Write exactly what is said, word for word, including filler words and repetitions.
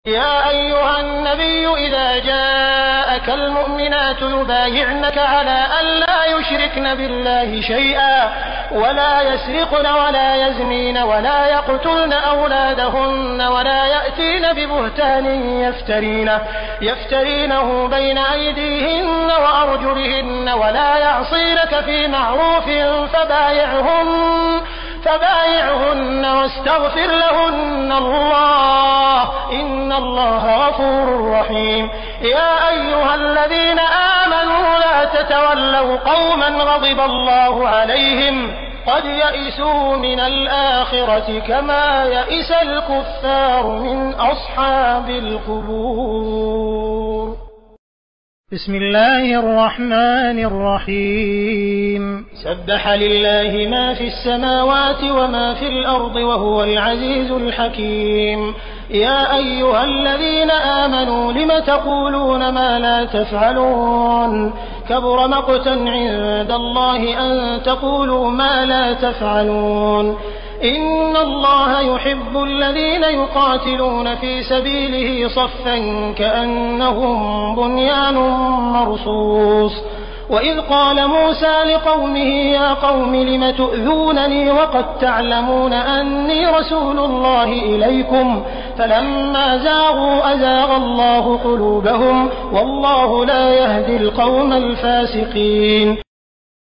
يا أيها النبي إذا جاءك المؤمنات يبايعنك على أن لا يشركن بالله شيئا ولا يسرقن ولا يزنين ولا يقتلن أولادهن ولا يأتين ببهتان يفترينه, يفترينه بين أيديهن وأرجلهن ولا يعصينك في معروف فبايعهن فبايعهن واستغفر لهن الله إن الله غفور رحيم. يا أيها الذين آمنوا لا تتولوا قوما غضب الله عليهم قد يئسوا من الآخرة كما يئس الكفار من أصحاب القبور. بسم الله الرحمن الرحيم. سبح لله ما في السماوات وما في الأرض وهو العزيز الحكيم. يا أيها الذين آمنوا لم تقولون ما لا تفعلون كبر مقتا عند الله أن تقولوا ما لا تفعلون. إن الله يحب الذين يقاتلون في سبيله صفا كأنهم بنيان مرصوص. وإذ قال موسى لقومه يا قوم لم تؤذونني وقد تعلمون أني رسول الله إليكم فلما زاغوا أزاغ الله قلوبهم والله لا يهدي القوم الفاسقين.